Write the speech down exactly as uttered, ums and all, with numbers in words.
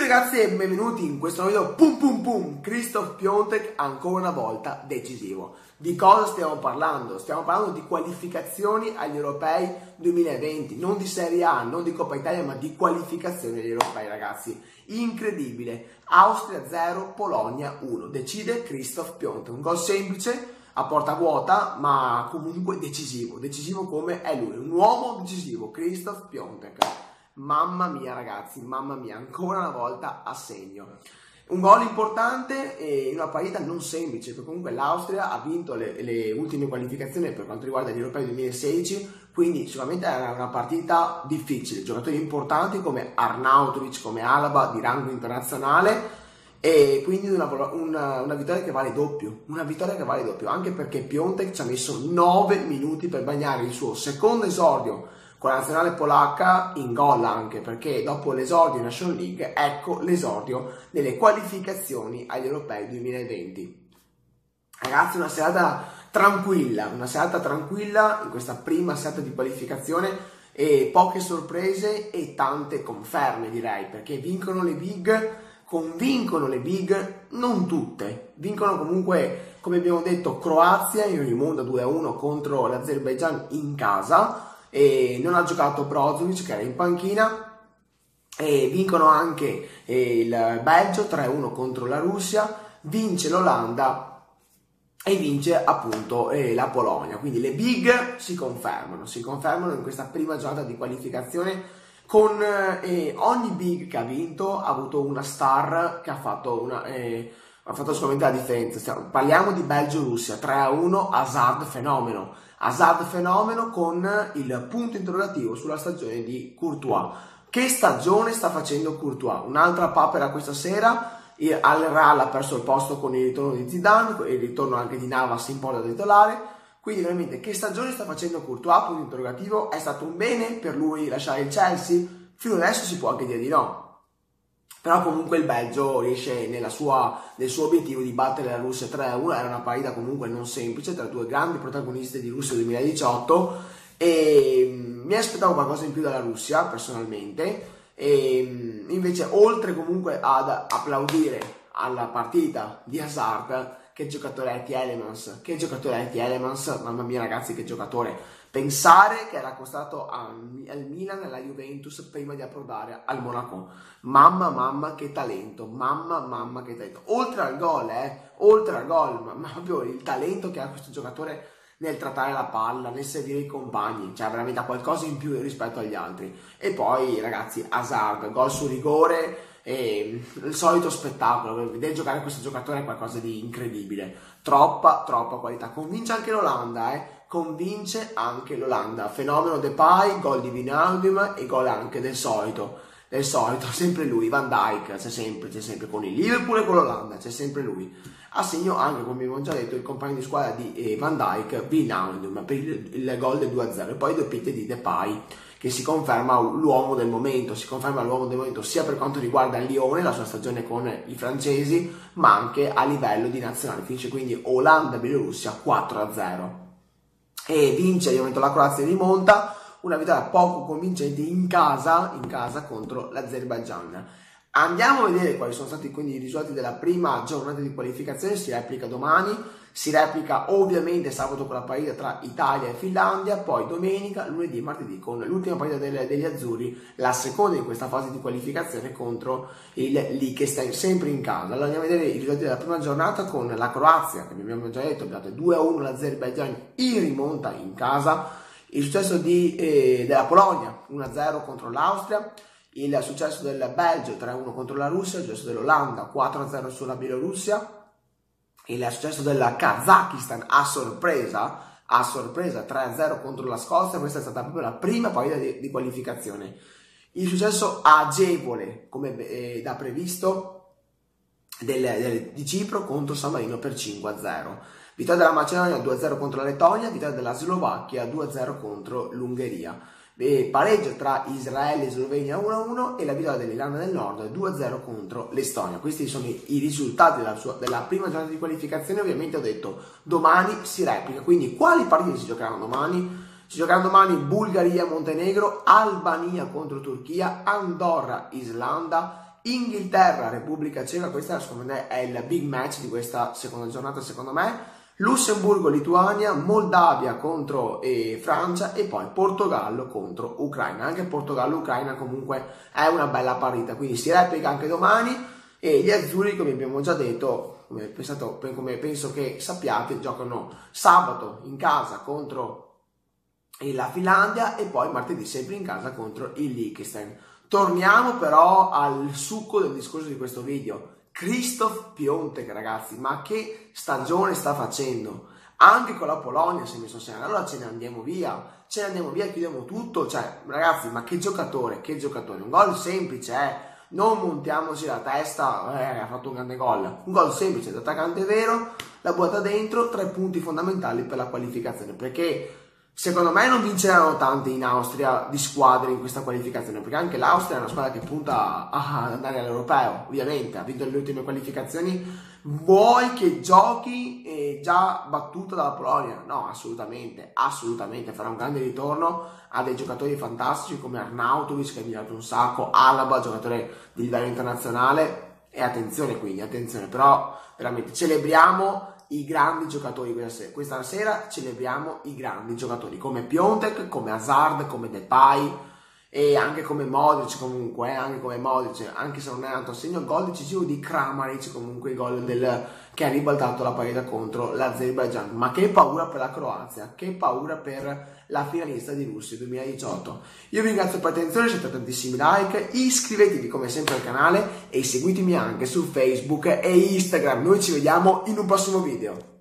ragazzi e benvenuti in questo nuovo video. Pum pum pum, Krzysztof Piątek ancora una volta decisivo. Di cosa stiamo parlando? Stiamo parlando di qualificazioni agli europei duemilaventi, non di Serie A, non di Coppa Italia, ma di qualificazioni agli europei, ragazzi. Incredibile. Austria zero, Polonia uno. Decide Krzysztof Piątek. Un gol semplice, a porta vuota, ma comunque decisivo. Decisivo come è lui, un uomo decisivo, Krzysztof Piątek. Mamma mia ragazzi, mamma mia, ancora una volta a segno. Un gol importante in una partita non semplice, perché comunque l'Austria ha vinto le, le ultime qualificazioni per quanto riguarda gli europei duemilasedici, quindi sicuramente era una partita difficile. Giocatori importanti come Arnautovic, come Alaba di rango internazionale, e quindi una, una, una vittoria che vale doppio, una vittoria che vale doppio, anche perché Piątek ci ha messo nove minuti per bagnare il suo secondo esordio con la nazionale polacca in gol, anche perché dopo l'esordio in National League ecco l'esordio nelle qualificazioni agli europei duemilaventi. Ragazzi, una serata tranquilla, una serata tranquilla in questa prima serata di qualificazione, e poche sorprese e tante conferme, direi, perché vincono le big, convincono le big, non tutte, vincono comunque, come abbiamo detto, Croazia in rimonta due a uno contro l'Azerbaijan in casa, e non ha giocato Brozovic che era in panchina, e vincono anche eh, il Belgio tre a uno contro la Russia, vince l'Olanda e vince appunto eh, la Polonia. Quindi le big si confermano, si confermano in questa prima giornata di qualificazione, con eh, ogni big che ha vinto ha avuto una star che ha fatto una... Eh, ha fatto sicuramente la differenza. Stiamo, parliamo di Belgio-Russia tre a uno, Hazard fenomeno. Hazard fenomeno con il punto interrogativo sulla stagione di Courtois. Che stagione sta facendo Courtois? Un'altra papera questa sera. Al Real ha perso il posto con il ritorno di Zidane, il ritorno anche di Navas in porta titolare. Quindi veramente che stagione sta facendo Courtois? Punto interrogativo. È stato un bene per lui lasciare il Chelsea? Fino adesso si può anche dire di no. Però comunque il Belgio riesce nella sua, nel suo obiettivo di battere la Russia tre a uno. Era una partita comunque non semplice tra due grandi protagonisti di Russia duemiladiciotto, e mi aspettavo qualcosa in più dalla Russia personalmente, e invece oltre comunque ad applaudire alla partita di Hazard, che giocatore è Tielemans, che giocatore è Tielemans, mamma mia ragazzi, che giocatore. Pensare che era costato al Milan e alla Juventus prima di approdare al Monaco. Mamma mamma che talento, mamma mamma che talento. Oltre al gol, eh, oltre al gol, ma, ma proprio il talento che ha questo giocatore nel trattare la palla, nel servire i compagni, cioè veramente ha qualcosa in più rispetto agli altri. E poi ragazzi, Hazard, gol su rigore, e il solito spettacolo. Vedere giocare questo giocatore è qualcosa di incredibile, troppa troppa qualità. Convince anche l'Olanda, eh convince anche l'Olanda, fenomeno Depay, gol di Wijnaldum e gol anche del solito, del solito, sempre lui, Van Dijk, c'è sempre, c'è sempre con il Liverpool e con l'Olanda, c'è sempre lui. A segno anche, come abbiamo già detto, il compagno di squadra di eh, Van Dijk, Wijnaldum, per il, il gol del due a zero, e poi doppiette di Depay, che si conferma l'uomo del momento, si conferma l'uomo del momento sia per quanto riguarda il Lione, la sua stagione con i francesi, ma anche a livello di nazionale. Finisce quindi Olanda-Bielorussia quattro a zero. E vince di momento la Croazia in rimonta, una vittoria poco convincente in casa, in casa contro l'Azerbaijan. Andiamo a vedere quali sono stati quindi i risultati della prima giornata di qualificazione. Si replica domani, si replica ovviamente sabato con la partita tra Italia e Finlandia, poi domenica, lunedì e martedì con l'ultima partita delle, degli azzurri, la seconda in questa fase di qualificazione contro il Liechtenstein, sempre in casa. Allora andiamo a vedere i risultati della prima giornata con la Croazia, che abbiamo già detto, abbiamo due a uno l'Azerbaijan in rimonta in casa, il successo di, eh, della Polonia uno a zero contro l'Austria, il successo del Belgio tre a uno contro la Russia, il successo dell'Olanda quattro a zero sulla Bielorussia, il successo del Kazakistan a sorpresa, a sorpresa tre a zero contro la Scozia. Questa è stata proprio la prima partita di, di qualificazione. Il successo agevole, come eh, da previsto, del, del, di Cipro contro San Marino per cinque a zero. Vittoria della Macedonia due a zero contro la Lettonia, vittoria della Slovacchia due a zero contro l'Ungheria. E pareggio tra Israele e Slovenia uno a uno, e la vittoria dell'Irlanda del Nord due a zero contro l'Estonia. Questi sono i, i risultati della, sua, della prima giornata di qualificazione. Ovviamente ho detto domani si replica, quindi quali partite si giocheranno domani? Si giocheranno domani Bulgaria-Montenegro, Albania contro Turchia, Andorra-Islanda, Inghilterra, Repubblica Ceca, questa secondo me è il big match di questa seconda giornata secondo me. Lussemburgo, Lituania, Moldavia contro eh, Francia e poi Portogallo contro Ucraina. Anche Portogallo-Ucraina comunque è una bella partita, quindi si replica anche domani e gli azzurri, come abbiamo già detto, come, pensato, come penso che sappiate, giocano sabato in casa contro la Finlandia e poi martedì sempre in casa contro il Liechtenstein. Torniamo però al succo del discorso di questo video. Christoph Piątek, ragazzi, ma che stagione sta facendo? Anche con la Polonia si è messo a segnare, allora ce ne andiamo via, ce ne andiamo via, chiudiamo tutto, cioè ragazzi, ma che giocatore, che giocatore, un gol semplice, eh, non montiamoci la testa, eh, ha fatto un grande gol, un gol semplice, d'attaccante vero, la buttata dentro, tre punti fondamentali per la qualificazione, perché secondo me non vinceranno tanti in Austria di squadre in questa qualificazione, perché anche l'Austria è una squadra che punta ad andare all'europeo, ovviamente, ha vinto le ultime qualificazioni. Vuoi che giochi eh, già battuta dalla Polonia? No, assolutamente, assolutamente, farà un grande ritorno, ha dei giocatori fantastici come Arnautovic che ha migliorato un sacco, Alaba, giocatore di livello internazionale, e attenzione quindi, attenzione, però veramente celebriamo i grandi giocatori questa sera. Questa sera celebriamo i grandi giocatori come Piątek, come Hazard, come Depay e anche come Modric comunque, eh, anche come Modric, anche se non è andato a segno, il gol decisivo di Kramaric, comunque il gol del, che ha ribaltato la partita contro l'Azerbaijan. Ma che paura per la Croazia, che paura per la finalista di Russia duemiladiciotto. Io vi ringrazio per l'attenzione, siete tantissimi like, iscrivetevi come sempre al canale e seguitemi anche su Facebook e Instagram. Noi ci vediamo in un prossimo video.